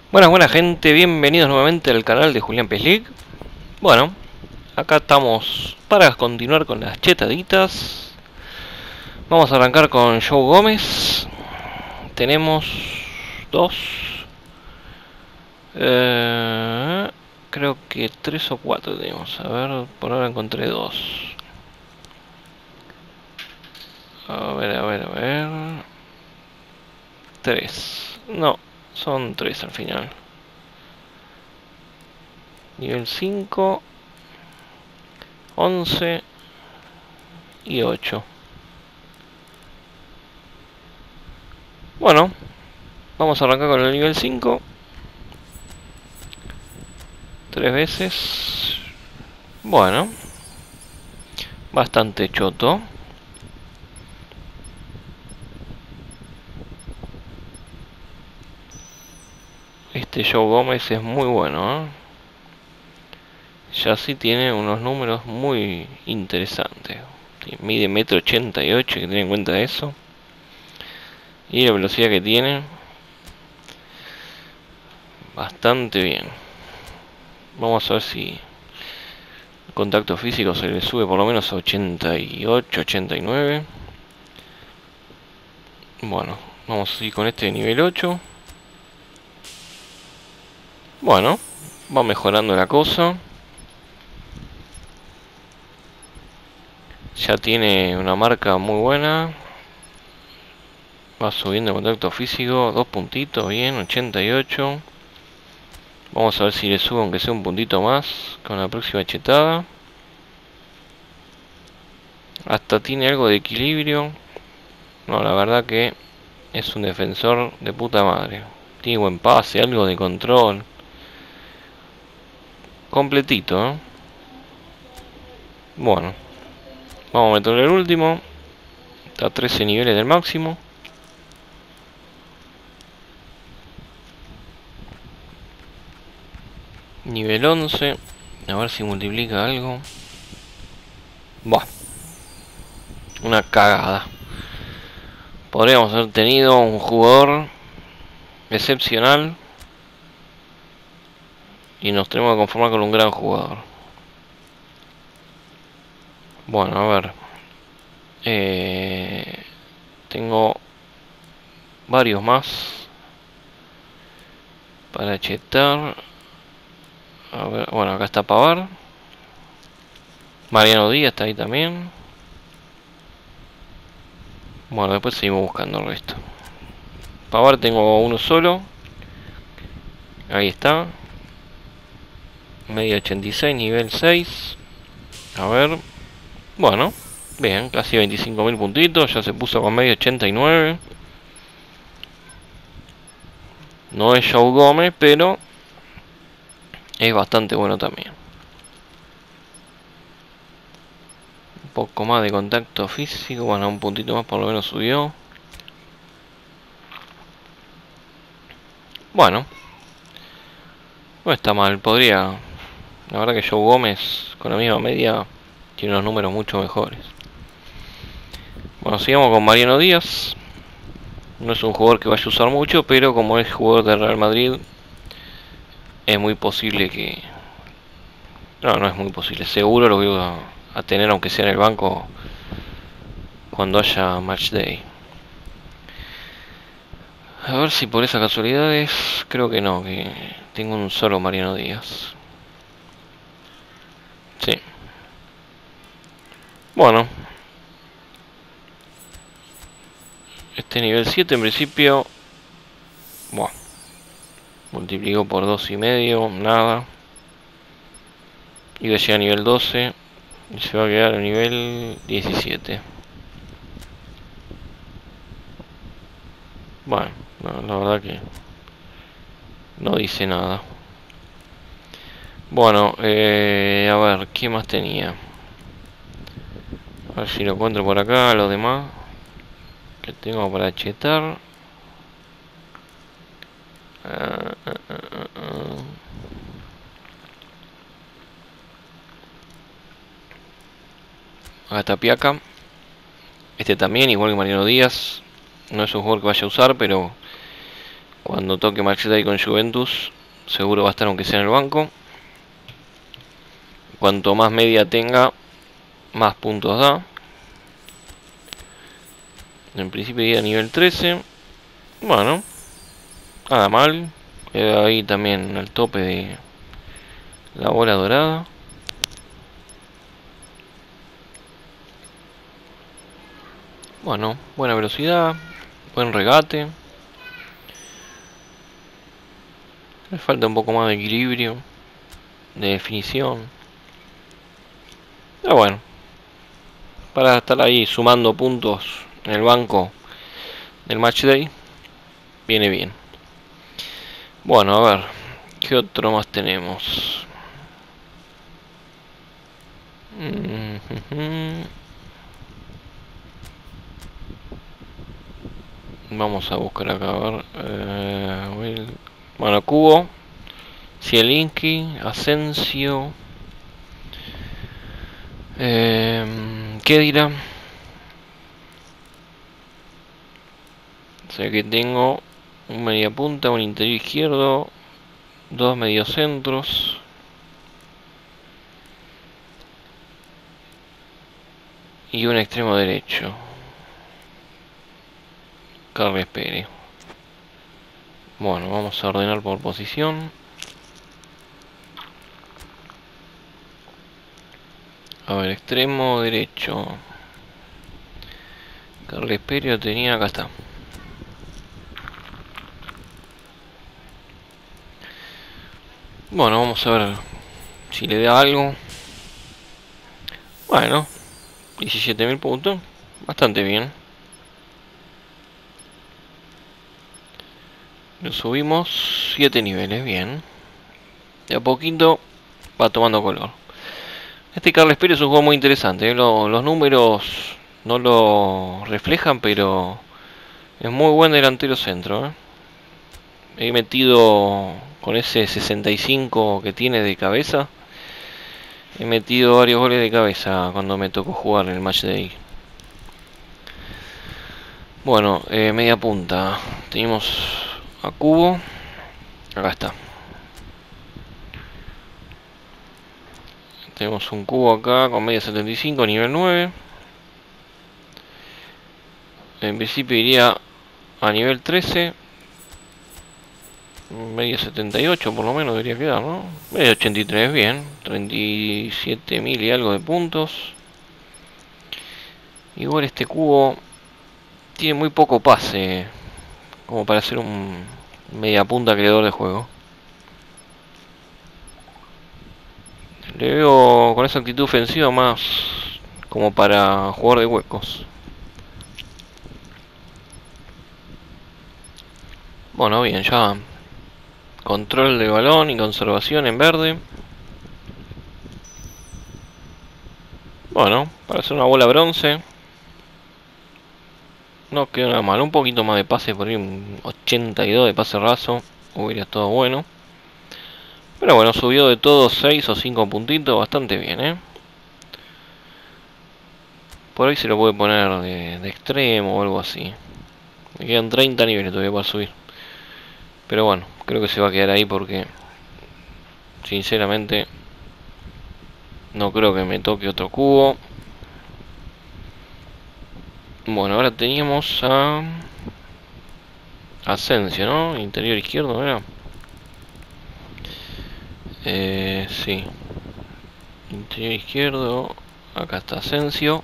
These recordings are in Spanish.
Buenas gente, bienvenidos nuevamente al canal de Julián Peslic. Bueno, acá estamos para continuar con las chetaditas. Vamos a arrancar con Joe Gómez. Tenemos dos, creo que tres o cuatro tenemos. A ver, por ahora encontré dos. A ver. Tres. No, son tres al final. Nivel 5, 11 y 8. Bueno, vamos a arrancar con el nivel 5. Tres veces. Bueno, bastante choto. Este Joe Gómez es muy bueno, ¿eh? Ya sí tiene unos números muy interesantes. Mide 1,88 m, hay que tener en cuenta eso. Y la velocidad que tiene, bastante bien. Vamos a ver si el contacto físico se le sube por lo menos a 88, 89. Bueno, vamos a ir con este de nivel 8. Bueno, va mejorando la cosa. Ya tiene una marca muy buena. Va subiendo el contacto físico. 2 puntitos, bien, 88. Vamos a ver si le subo aunque sea un puntito más con la próxima chetada. Hasta tiene algo de equilibrio. No, la verdad que es un defensor de puta madre. Tiene buen pase, algo de control. Completito, ¿eh? Bueno, vamos a meterle el último. Está a 13 niveles del máximo. Nivel 11. A ver si multiplica algo. Buah. Una cagada. Podríamos haber tenido un jugador excepcional. Y nos tenemos que conformar con un gran jugador. Bueno, a ver. Tengo varios más para chetar. A ver, bueno, acá está Pavar. Mariano Díaz está ahí también. Bueno, después seguimos buscando el resto. Pavar tengo uno solo. Ahí está. Medio 86, nivel 6. A ver. Bueno, bien, casi 25.000 puntitos. Ya se puso con medio 89. No es Joe Gómez, pero es bastante bueno también. Un poco más de contacto físico. Bueno, un puntito más por lo menos subió. Bueno, no está mal. Podría... La verdad que Joe Gómez con la misma media tiene unos números mucho mejores. Bueno, sigamos con Mariano Díaz. No es un jugador que vaya a usar mucho, pero como es jugador de Real Madrid, es muy posible que... No es muy posible. Seguro lo voy a tener aunque sea en el banco cuando haya match day. A ver si por esas casualidades... Creo que no, que tengo un solo Mariano Díaz. Sí. Bueno. Este nivel 7 en principio... Bueno. Multiplico por 2,5, nada. Y voy a llegar a nivel 12. Y se va a quedar a nivel 17. Bueno, no, la verdad que no dice nada. Bueno, a ver, ¿qué más tenía? A ver si lo encuentro por acá, los demás que tengo para chetar. Acá está Piaca. Este también, igual que Mariano Díaz. No es un jugador que vaya a usar, pero Cuando toque Match Day con Juventus, seguro va a estar aunque sea en el banco. Cuanto más media tenga, más puntos da. En principio iría a nivel 13. Bueno, nada mal. Ahí también al tope de la bola dorada. Bueno, buena velocidad, buen regate. Le falta un poco más de equilibrio, de definición. Pero bueno, para estar ahí sumando puntos en el banco del Match Day, viene bien. Bueno, a ver, ¿qué otro más tenemos? Vamos a buscar acá, a ver. Bueno, Cubo, Zielinski, Asensio, Khedira. O sea que tengo un media punta, un interior izquierdo, dos mediocentros. Y un extremo derecho. Carles Pérez. Bueno, vamos a ordenar por posición. A ver, extremo derecho. Carles Pérez lo tenía, acá está. Bueno, vamos a ver si le da algo. Bueno, 17.000 puntos. Bastante bien. Lo subimos 7 niveles, bien. De a poquito va tomando color. Este Carles Pérez es un juego muy interesante. Los números no lo reflejan, pero es muy buen delantero centro. He metido con ese 65 que tiene de cabeza. He metido varios goles de cabeza cuando me tocó jugar en el Match Day. Bueno, media punta. Tenemos a Cubo. Acá está. Tenemos un Cubo acá con media 75, nivel 9. En principio iría a nivel 13. Media 78 por lo menos debería quedar, ¿no? Media 83, bien. 37.000 y algo de puntos. Igual este Cubo tiene muy poco pase como para ser un media punta creador de juego. Le veo con esa actitud ofensiva más como para jugar de huecos. Bueno, bien, ya control de balón y conservación en verde. Bueno, para hacer una bola bronce no quedó nada mal. Un poquito más de pase, por ahí un 82 de pase raso hubiera estado bueno. Pero bueno, subió de todos 6 o 5 puntitos, bastante bien, Por ahí se lo puede poner de extremo o algo así. Me quedan 30 niveles todavía para subir. Pero bueno, creo que se va a quedar ahí porque sinceramente no creo que me toque otro cubo. Bueno, ahora teníamos a Asensio, ¿no? Interior izquierdo, ¿no? Sí. Interior izquierdo. Acá está Asensio.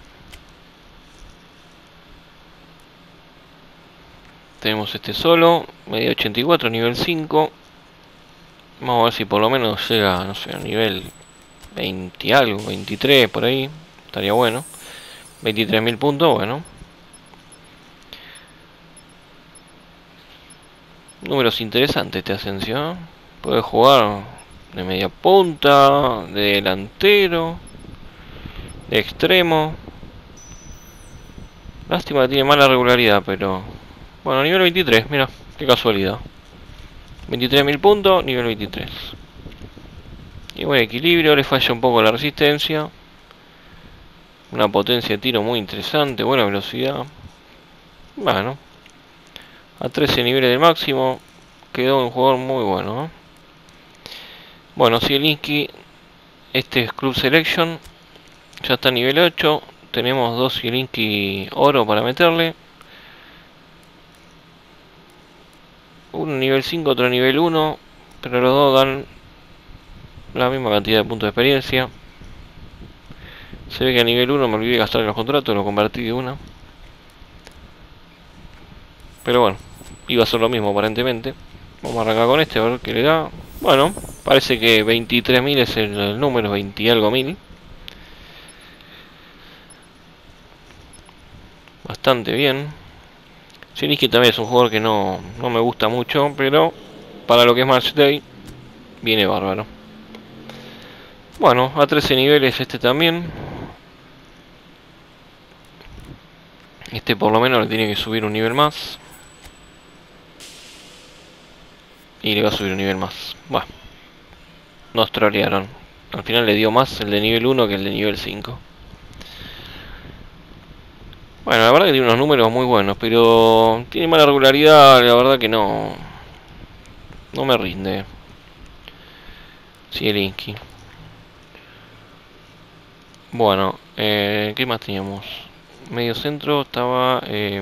Tenemos este solo. Media 84, nivel 5. Vamos a ver si por lo menos llega, no sé, a nivel 20 algo, 23 por ahí. Estaría bueno. 23.000 puntos, bueno. Números interesantes este Asensio, ¿eh? Puede jugar de media punta, de delantero, de extremo. Lástima que tiene mala regularidad, pero... Bueno, nivel 23, mira, qué casualidad. 23.000 puntos, nivel 23. Y buen equilibrio, le falla un poco la resistencia. Una potencia de tiro muy interesante, buena velocidad. Bueno, a 13 niveles de máximo, quedó un jugador muy bueno, ¿eh? Bueno, Zielinski, este es Club Selection, ya está a nivel 8. Tenemos dos Zielinski oro para meterle. Uno nivel 5, otro nivel 1, pero los dos dan la misma cantidad de puntos de experiencia. Se ve que a nivel 1 me olvidé de gastar en los contratos, lo convertí de una. Pero bueno, iba a ser lo mismo aparentemente. Vamos a arrancar con este, a ver qué le da. Bueno, parece que 23.000 es el número, 20 y algo mil. Bastante bien. Zielinski también es un jugador que no me gusta mucho, pero para lo que es Match Day, viene bárbaro. Bueno, a 13 niveles este también. Este por lo menos le tiene que subir un nivel más. Y le va a subir un nivel más. Bueno, nos trolearon. Al final le dio más el de nivel 1 que el de nivel 5. Bueno, la verdad que tiene unos números muy buenos, pero tiene mala regularidad, la verdad que no me rinde. Zielinski. Bueno, ¿qué más teníamos? Medio centro estaba...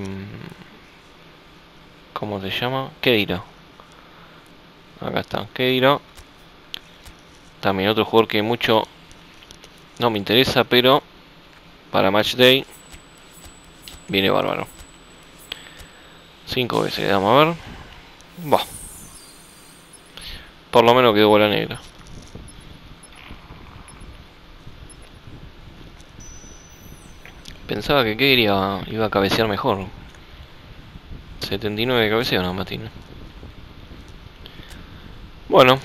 ¿cómo se llama? Khedira. Acá está, Khedira. También otro jugador que mucho no me interesa, pero para Match Day viene bárbaro. 5 veces le damos a ver. Bah. Por lo menos quedó bola negra. Pensaba que Khedira iba a cabecear mejor. 79 de cabeceo no, Matina. Bueno.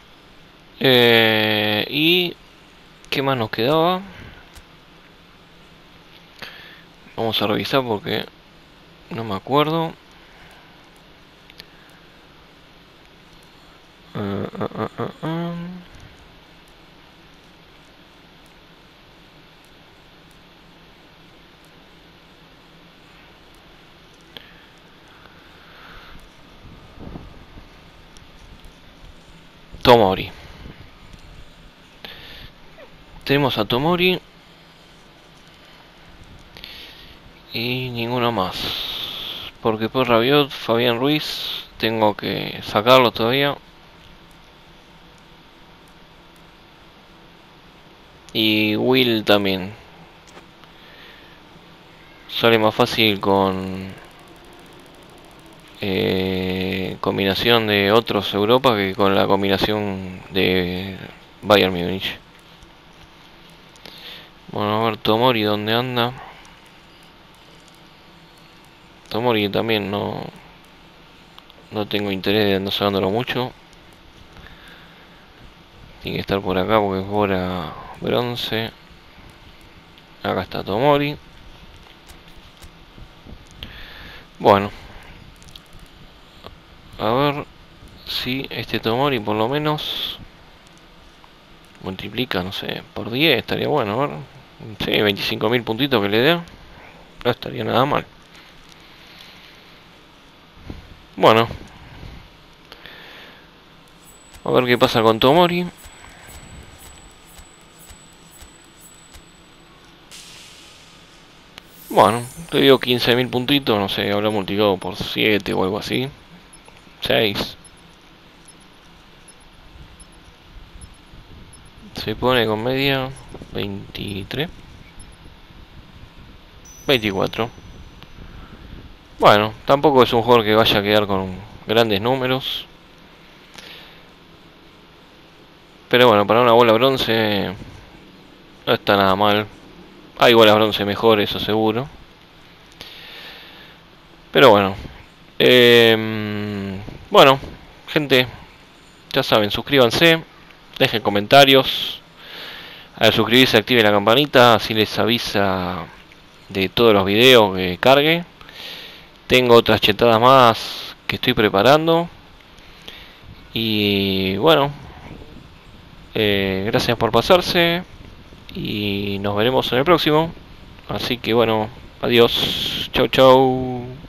¿Y qué más nos quedaba? Vamos a revisar porque no me acuerdo. Tomori. Tenemos a Tomori. Y ninguno más. Porque por Rabiot, Fabián Ruiz, tengo que sacarlo todavía. Y Will también. Sale más fácil con combinación de otros Europa que con la combinación de Bayern Múnich. Bueno, a ver Tomori dónde anda. Tomori también no tengo interés de andar sacándolo mucho. Tiene que estar por acá porque es hora bronce. Acá está Tomori. Bueno. A ver si este Tomori por lo menos multiplica, no sé, por 10. Estaría bueno, a ver. Sí, 25.000 puntitos que le dé. No estaría nada mal. Bueno. A ver qué pasa con Tomori. Bueno, te digo 15.000 puntitos, no sé, habrá multiplicado por 7 o algo así. 6. Se pone con media 23. 24. Bueno, tampoco es un jugador que vaya a quedar con grandes números. Pero bueno, para una bola bronce no está nada mal. Hay bolas bronce mejor, eso seguro. Pero bueno. Bueno, gente, ya saben, suscríbanse, dejen comentarios. Al suscribirse activen la campanita, así les avisa de todos los videos que cargue. Tengo otras chetadas más que estoy preparando. Y bueno, gracias por pasarse. Y nos veremos en el próximo. Así que bueno, adiós. Chau chau.